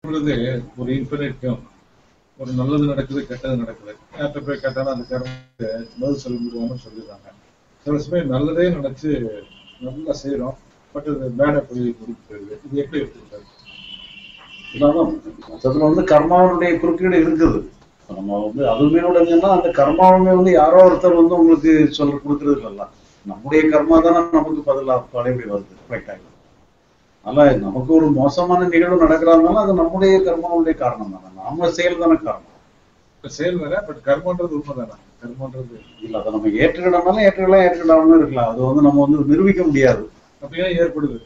ஒரு இன்ஃபினிட்டும் ஒரு நல்லது நடக்குது கெட்டது நடக்குது யார்கிட்ட போய் கேட்டாலும் அந்த கர்மத்துக்கு பதில் சொல்ல முடியாமல் சொல்லிடுறாங்க. சில சமயம் நல்லதே நினைச்சு நல்லா செய்யறோம், பட் அது பேடா போய் முடிக்க போயிடுது. இது எப்படி எடுத்துக்கிட்டாரு? மொத்தத்துல கர்மாவுடைய குறுக்கீடு இருக்குது. நம்ம அதுவுமே என்னன்னா அந்த கர்மாவுமே யாரோ ஒருத்தர் உங்களுக்கு சொல்ல கொடுக்கறது இல்லைல்ல. நம்முடைய கர்மா தானே நமக்கு பதிலா பழையபடி வருது, ரிஃப்ளெக்ட் ஆகுது. அதனால நமக்கு ஒரு மோசமான நிகழ்வு நடக்கிறாருனாலும் அது நம்முடைய கர்மாவுடைய காரணம் தானே, நம்ம செயல் தானே காரணம். செயல் வேற, பட் கர்மன்றது உண்மைதானே. கர்மன்றது இல்ல, அதை நம்ம ஏற்றுக்கிடனாலும் ஏற்றுக்கலாம், ஏற்றுக்கிடாமலும் இருக்கலாம். அது நம்ம நிரூபிக்க முடியாது. அப்படியே ஏற்படுது.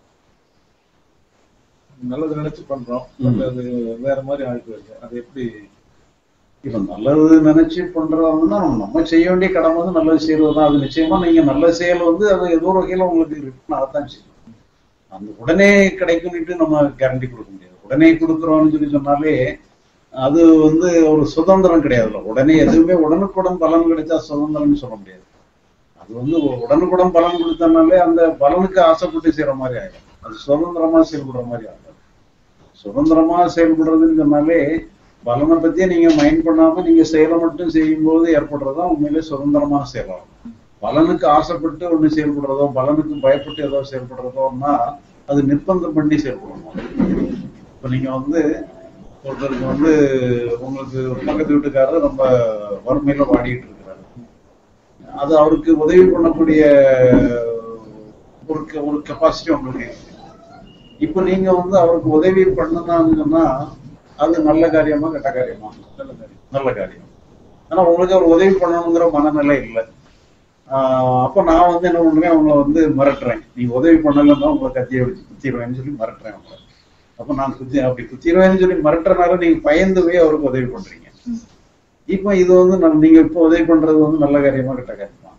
நல்லது நினைச்சு பண்றோம், அது வேற மாதிரி ஆயிட்டு இருக்கு. அது எப்படி? இப்ப நல்லது நினைச்சு பண்றதுன்னா நம்ம செய்ய வேண்டிய கடமை நல்லது செய்யறதுதான். அது நிச்சயமா நீங்க நல்ல செயல் அது ஏதோ ஒரு வகையில உங்களுக்கு இருக்குன்னு அதைத்தான் செய்யும். அந்த உடனே கிடைக்கும்னுட்டு நம்ம கேரண்டி கொடுக்க முடியாது. உடனே கொடுக்குறோம்னு சொன்னாலே அது ஒரு சுதந்திரம் கிடையாதுல்ல. உடனே எதுவுமே உடனுக்குடன் பலன் கிடைச்சா சுதந்திரம்னு சொல்ல முடியாது. அது உடனுக்குடன் பலன் கொடுத்தனாலே அந்த பலனுக்கு ஆசைப்பட்டு செய்யற மாதிரி ஆயிடும். அது சுதந்திரமா செயல்படுற மாதிரி ஆகும். சுதந்திரமா செயல்படுறதுன்னு சொன்னாலே பலனை பத்தியே நீங்க மைண்ட் பண்ணாம நீங்க செயலை மட்டும் செய்யும் போது ஏற்படுறதா உண்மையிலே சுதந்திரமான செயலாகும். பலனுக்கு ஆசைப்பட்டு ஒண்ணு செயல்படுறதோ, பலனுக்கு பயப்பட்டு ஏதோ செயல்படுறதோன்னா அது நிர்பந்தம் பண்ணி செயல்படணும். இப்ப நீங்க ஒருத்தருக்கு உங்களுக்கு ஒரு பக்கத்து வீட்டுக்காரர் ரொம்ப வறுமையில வாடிட்டு இருக்கிறாரு. அது அவருக்கு உதவி பண்ணக்கூடிய ஒரு கெப்பாசிட்டி உங்களுக்கு இருக்கு. இப்ப நீங்க அவருக்கு உதவி பண்ணணும்னு சொன்னா அது நல்ல காரியமா கெட்ட காரியமா? நல்ல காரியம். ஆனா உங்களுக்கு அவர் உதவி பண்ணணுங்கிற மனநிலை இல்லை. அப்ப நான் என்ன பண்றேன், அவங்கள மிரட்டுறேன். நீங்க உதவி பண்ணலன்னா உங்களை கத்தியை வச்சு குத்திடுவேன்னு சொல்லி மிரட்டுறேன் அவங்கள. அப்ப நான் அப்படி குத்திடுவேன்னு சொல்லி மிரட்டுறனால நீங்க பயந்து போய் அவருக்கு உதவி பண்றீங்க. இப்ப இது நீங்க இப்ப உதவி பண்றது நல்ல காரியமா கெட்ட காரியமா?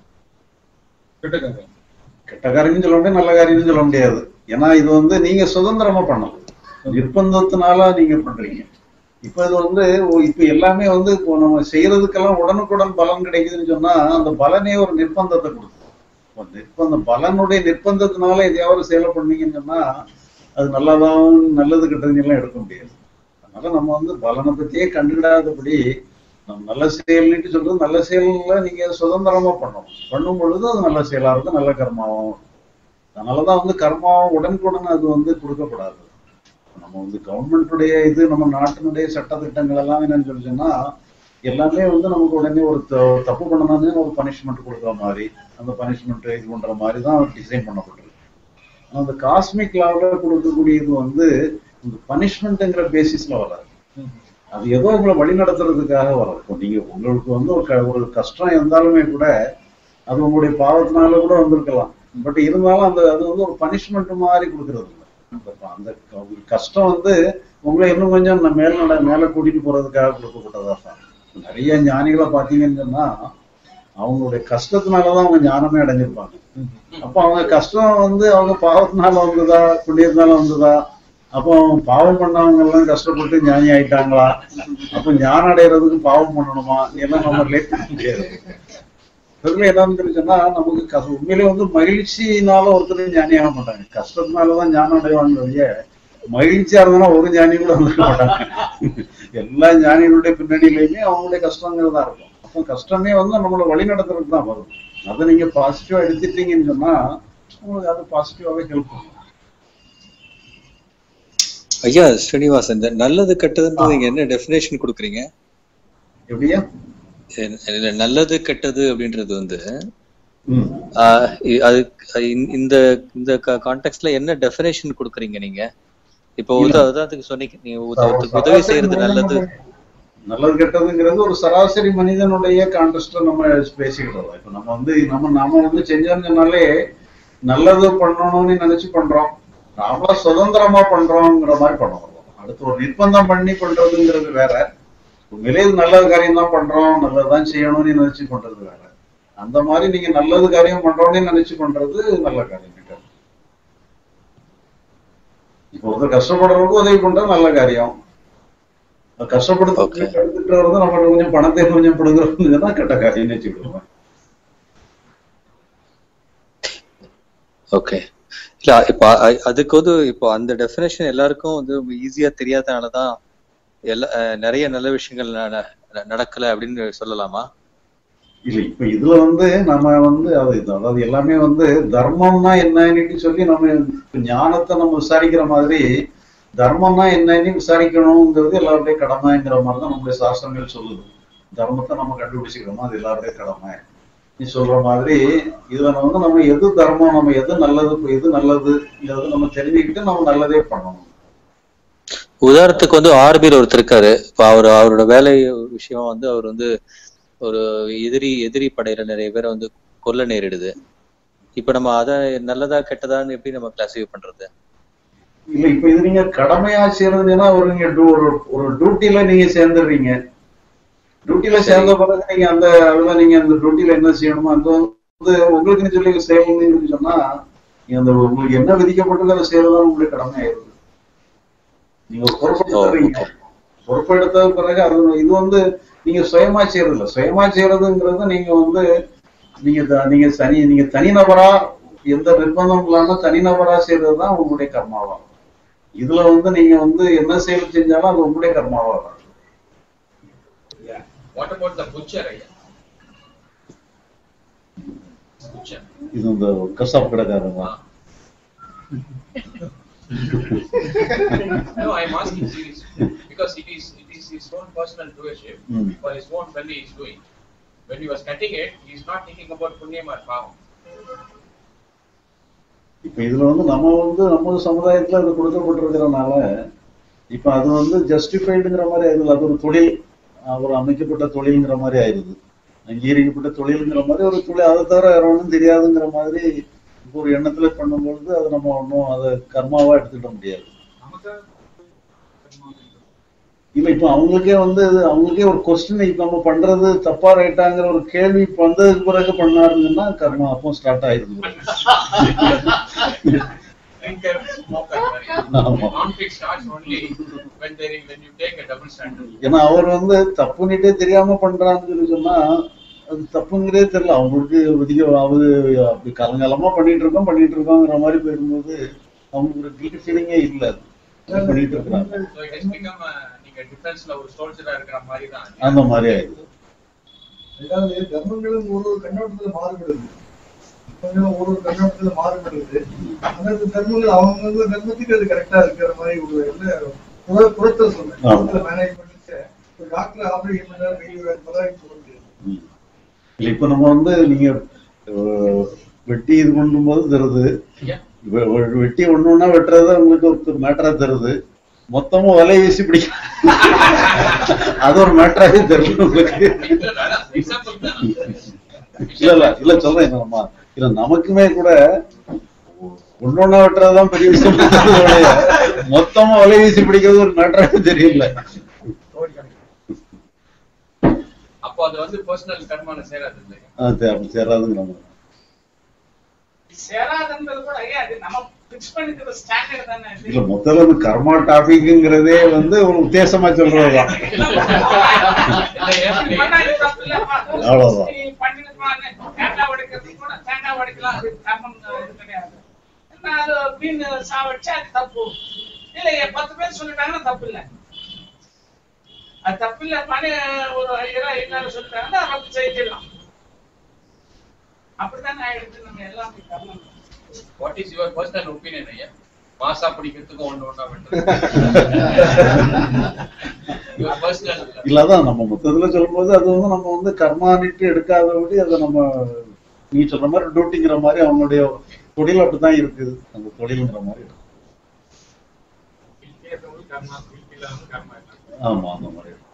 கெட்ட காரியம். கெட்ட காரியம்னு சொல்ல முடியாது, நல்ல காரியம்னு சொல்ல முடியாது. ஏன்னா இது நீங்க சுதந்திரமா பண்ணலாம், நிர்பந்தத்தினால நீங்க பண்றீங்க. இப்ப இது இப்ப எல்லாமே இப்போ நம்ம செய்யறதுக்கெல்லாம் உடனுக்குடன் பலன் கிடைக்குதுன்னு சொன்னா அந்த பலனே ஒரு நிர்பந்தத்தை கொடுக்கும். நிர்பந்தம் பலனுடைய நிர்பந்தத்தினால எதையாவது செயலை பண்ணீங்கன்னு சொன்னா அது நல்லது கெட்டதுன்னு எல்லாம் எடுக்க முடியாது. அதனால நம்ம பலனை பத்தியே கண்டுக்கிடாதபடி நம்ம நல்ல செயல்னுட்டு சொல்றது நல்ல செயல்ல நீங்க சுதந்திரமா பண்ணும் பொழுது அது நல்ல செயலா இருக்கும், நல்ல கர்மாவும். அதனாலதான் கர்மாவும் உடனுக்குடன் அது கொடுக்கப்படாது. நம்ம கவர்மெண்ட்டுடைய நம்ம நாட்டினுடைய சட்டத்திட்டங்கள் எல்லாம் என்னன்னு சொல்லிச்சோன்னா எல்லாமே நமக்கு உடனே ஒரு தப்பு பண்ணணும்னு ஒரு பனிஷ்மெண்ட் கொடுக்குற மாதிரி, அந்த பனிஷ்மெண்ட் இது பண்ற மாதிரி தான் டிசைன் பண்ணப்பட்டிருக்கு. ஆனா அந்த காஸ்மிக் லாவ்ல கொடுக்கக்கூடியது இந்த பனிஷ்மெண்ட்ங்கிற பேசிஸ்ல வராது. அது ஏதோ உங்களை வழி நடத்துறதுக்காக வராது. இப்போ நீங்க உங்களுக்கு ஒரு கஷ்டம் இருந்தாலுமே கூட அது உங்களுடைய பாவத்தினால கூட வந்திருக்கலாம். பட் இருந்தாலும் அது ஒரு பனிஷ்மெண்ட் மாதிரி கொடுக்கறது இல்லை. அந்த கஷ்டம் உங்களை இன்னும் கொஞ்சம் மேல கூட்டிட்டு போறதுக்காக கொடுக்கப்பட்டதா தான். நிறைய ஞானிகளை பாத்தீங்கன்னு சொன்னா அவங்களுடைய கஷ்டத்தினாலதான் அவங்க ஞானமே அடைஞ்சிருப்பாங்க. அப்ப அவங்க கஷ்டம் அவங்க பாவத்தினால வந்ததா புண்ணியத்தினால வந்ததா? அப்போ பாவம் பண்ணவங்க எல்லாம் கஷ்டப்பட்டு ஞானி ஆயிட்டாங்களா? அப்ப ஞானம் அடைகிறதுக்கு பாவம் பண்ணணுமா? எல்லாம் நம்ம ரிலேட் பண்ண முடியாது. என்னன்னு தெரிஞ்சுன்னா நமக்கு உண்மையிலே மகிழ்ச்சினால ஒருத்தர் ஞானி ஆக மாட்டாங்க, கஷ்டத்தினாலதான் ஞானம் அடைவாங்க. மகிழ்ச்சியா இருந்தா ஒரு ஞானி கூட வந்துருக்க மாட்டாங்க. எல்லா ஞானிகளுடைய பின்னணியிலையுமே அவங்களுடைய கஷ்டங்கிறதா இருக்கும். அப்போ கஷ்டமே நம்மளை வழி நடத்துறதுக்கு தான் வரும். அதை நீங்க பாசிட்டிவா எடுத்துட்டீங்கன்னு சொன்னா உங்களுக்கு அது பாசிட்டிவாவே ஹெல்ப் பண்ணும். ஐயா ஸ்ரீனிவாசன், இந்த நல்லது கெட்டதுன்றது நீங்க என்ன டெஃபினேஷன் கொடுக்குறீங்க? எப்படியா நல்லது கெட்டது அப்படின்றது அது இந்த இந்த கான்டெக்ட்ல என்ன டெஃபினேஷன் கொடுக்குறீங்க நீங்க? இப்போ உதாரணத்துக்கு சொன்னீங்க, நீங்க உதவி செய்யறது நல்லது கெட்டதுங்கிறது ஒரு சராசரி மனிதனுடைய கான்டெக்ட்ல நம்ம பேசிக்கிறோம். இப்ப நம்ம செஞ்சோம்னு சொன்னாலே நல்லது பண்ணணும்னு நினைச்சு பண்றோம், நாமளா சுதந்திரமா பண்றோம்ங்கிற மாதிரி பண்ணுவோம். அடுத்து ஒரு நிர்பந்தம் பண்ணி பண்றதுங்கிறது வேற, உண்மையிலே நல்லது காரியம் தான் பண்றோம், நல்லதுதான் செய்யணும்னு நினைச்சு பண்றது வேற. அந்த மாதிரி நீங்க நல்லது காரியம் பண்றோம்னு நினைச்சு பண்றது நல்ல காரியம் கிட்ட. இப்போ ஒருத்தர் கஷ்டப்படுறவங்களுக்கு உதவி பண்றது நல்ல காரியம், கஷ்டப்படுத்த எடுத்துட்டு வர்றது நம்ம கொஞ்சம் பணத்தை கொஞ்சம் பிடுங்குறதுதான் கெட்ட காரியம்னு வச்சுக்கிடுவோம். ஓகே. இல்ல இப்போ அதுக்கு வந்து இப்போ அந்த டெஃபினேஷன் எல்லாருக்கும் வந்து ஈஸியா தெரியாதனாலதான் எல்லா நிறைய நல்ல விஷயங்கள் நடக்கல அப்படின்னு சொல்லலாமா? இல்ல இப்ப இதுல வந்து நம்ம வந்து அதாவது எல்லாமே வந்து தர்மம்னா என்னன்னு சொல்லி நம்ம ஞானத்தை நம்ம விசாரிக்கிற மாதிரி தர்மம்னா என்னன்னு விசாரிக்கணுங்கிறது எல்லாருடைய கடமைங்கிற மாதிரிதான் நம்முடைய சாஸ்திரங்கள் சொல்லுது. தர்மத்தை நம்ம கண்டுபிடிச்சிக்கணுமா, அது எல்லாருடைய கடமை. நீ சொல்ற மாதிரி இதுல வந்து நம்ம எது தர்மம், நம்ம எது நல்லது, எது நல்லதுங்கிறது நம்ம தெரிஞ்சுக்கிட்டு நம்ம நல்லதே பண்ணணும். உதாரணத்துக்கு வந்து ஆர்பியில் ஒருத்தர் இருக்காரு. இப்போ அவரோட வேலை விஷயம் வந்து அவர் வந்து ஒரு எதிரி படையில நிறைய பேரை வந்து கொல்ல நேரிடுது. இப்ப நம்ம அதை நல்லதா கெட்டதான்னு எப்படி நம்ம கிளாசிஃபை பண்றது? இல்ல இப்ப இது நீங்க கடமையா சேர்ந்ததுன்னா நீங்க ஒரு டியூட்டில நீங்க சேர்ந்துடுறீங்க. டியூட்டில சேர்ந்த பிறகு நீங்க அதுல நீங்க அந்த டியூட்டில என்ன செய்யணுமோ அந்த வந்து உங்களுக்கு சொல்லி செய்யணும்னு சொன்னா அந்த உங்களுக்கு என்ன விதிக்கப்பட்டது அதை செய்யறதா உங்களுக்கு கடமை ஆயிடுது. நீங்க ஒரு பொறுப்பெடுத்துறீங்க. பொறுப்பெடுத்த பிறகு அது இது வந்து நீங்க சுயமா செய்யறது இல்லை. சுயமா செய்யறதுங்கிறது நீங்க வந்து நீங்க தனிநபரா எந்த நிர்பந்தம் இல்லாம தனிநபரா செய்யறதுதான் உங்களுடைய கர்மாவாகும். இதுல வந்து நீங்க வந்து என்ன செயல் செஞ்சாலும் அது உங்களுடைய கர்மாவாகும். What about the butcher? இது இந்த Kasab கடைக்காரங்க. No, I'm asking seriously because it is his own personal doership for his own belly he is doing. When he was cutting it, he is not thinking about punyam or pavam. இப்ப இதுல வந்து நம்ம சமுதாயத்துல அது கொடுக்கப்பட்டிருக்கிறதுனால இப்ப அது வந்து ஜஸ்டிஃபைடுங்கிற மாதிரி ஆயிடுது. அது ஒரு தொழில், ஒரு அமைக்கப்பட்ட தொழில்ங்கிற மாதிரி ஆயிடுது. அங்கீகரிக்கப்பட்ட தொழிலுங்கிற மாதிரி ஒரு தொழில், அதை தவிர வேற ஒன்றும் தெரியாதுங்கிற மாதிரி ஒரு எண்ணத்துல பண்ணும்பொழுது அது நம்ம ஒன்றும் அதை கர்மாவா எடுத்துக்கிட முடியாது. இல்ல இப்ப அவங்களுக்கே ஒரு கொஸ்டின் இப்ப நம்ம பண்றது தப்பா ரைட்டாங்கிற ஒரு கேள்வி வந்ததுக்கு பிறகு பண்ணாருங்கன்னா கர்மா அப்போ ஸ்டார்ட் ஆயிடுது. ஏன்னா அவர் வந்து தப்புன்னுட்டே தெரியாம பண்றான்னு சொல்லி சொன்னா அது தப்புங்கிறதே தெரியல அவங்களுக்கு. அப்படி காலங்காலமா பண்ணிட்டு இருக்கோங்கிற மாதிரி போயிருந்தது அவங்களுக்கு ஒரு கில்ட் ஃபீலிங்கே இல்லை. அது பண்ணிட்டு இருக்கிறாங்க. அந்த மாதிரி ஆயிடுது. தர்மங்களும் ஒரு கண்ணோட்டத்துல மாறுபடுது. ஒரு கண்ணோட்டத்துல மாறுபடுது. அந்த தர்மங்கள் அவங்க தர்மத்துக்கு அது கரெக்டா இருக்கிற மாதிரி ஒரு புறத்துல சொல்றேன். மேனேஜ் பண்ணிட்டு ஒரு டாக்டர் ஆபரேஷன் பண்ணாரு சொல்ல முடியாது. இப்ப நம்ம வந்து நீங்க வெட்டி இது பண்ணும் போது தருது, வெட்டி ஒண்ணு வெட்டுறத உங்களுக்கு ஒரு மேட்டரா தருது. மொத்தமும் வலை வீசி பிடிக்க அது ஒரு மேட்டராவே தருது உங்களுக்கு. இல்ல சொல்றேன் நம்ம இல்ல நமக்குமே கூட ஒன்னொன்னா வெட்டுறதுதான் பெரிய விஷயம். மொத்தமா வலை வீசி பிடிக்கிறது ஒரு மேட்டராவே தெரியல. அப்போ அது வந்து பர்சனல் கர்மால சேராது. சேராதுங்க. இல்ல மொத்தத்துல வந்து கர்மா டாபிக்ங்கிறதே வந்து ஒரு உத்தேசமா சொல்றதுதான். அவ்வளவுதான். அது தப்பு இல்ல. பணி ஒரு எல்லாரும் சொல்லிட்டாங்கன்னா ரத்து செய்யலாம். அப்படித்தானே ஆயிடுச்சு நம்ம எல்லாமே கர்மம். What is your personal opinion ஐயா? மாசா பிடிக்கிறதுக்கு ஒண்ணா இல்லதான் நம்ம மொத்தத்துல சொல்லும் போது அது வந்து நம்ம வந்து கர்மானிட்டு எடுக்காதபடி அதை நம்ம நீ சொல்ற மாதிரி டியூட்டிங்கிற மாதிரி அவங்களுடைய தொழில் அப்படித்தான் இருக்குது. அந்த தொழில்ங்கிற மாதிரி ஆமா அந்த மாதிரி